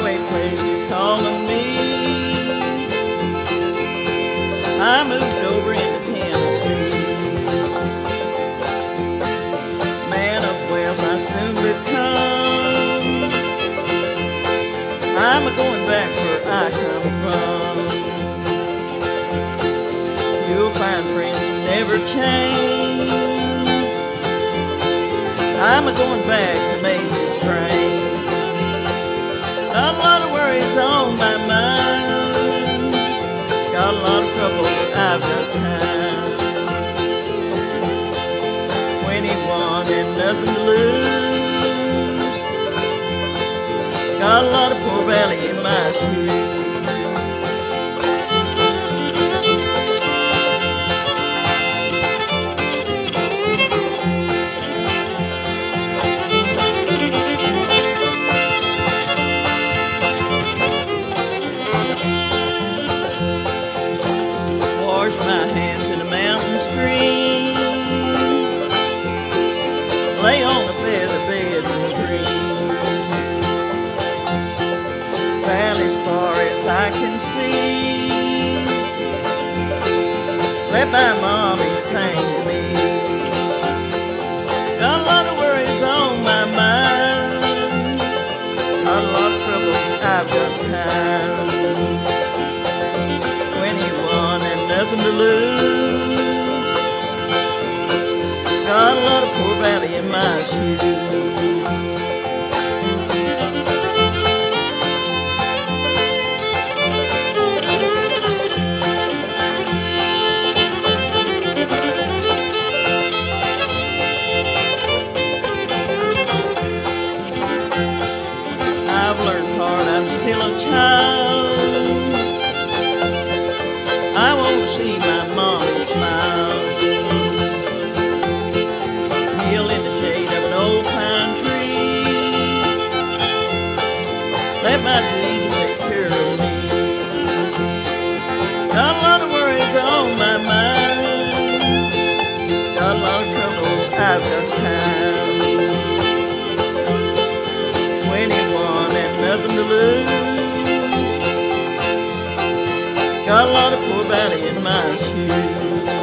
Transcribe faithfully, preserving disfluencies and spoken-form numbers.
faraway places calling me. I moved over into Tennessee. Man of wealth I soon become. I'm a-going back where I come from. You'll find friends who never change. I'm a-going back to Macy's train. Got a lot of worries on my mind. Got a lot of trouble, but I've got time. Twenty-one and nothing to lose. Got a lot of poor valley in my shoes. Wash my hands in a mountain stream. Lay on the feather bed and dream. Valley as far as I can see. Let my mommy sing to me. Got a lot of worries on my mind. Got a lot of trouble, I've got time. Twenty-one and nothing to lose. Got a lot of poor valley in my shoes. I've learned hard, I'm still a child. I want to see my mommy smile. Kneel in the shade of an old pine tree. Let my Jesus take care of me. Got a lot of worries on my mind. Got a lot of troubles, I've got time. Twenty-one and nothing to lose. Got a lot of poor valley in my shoes.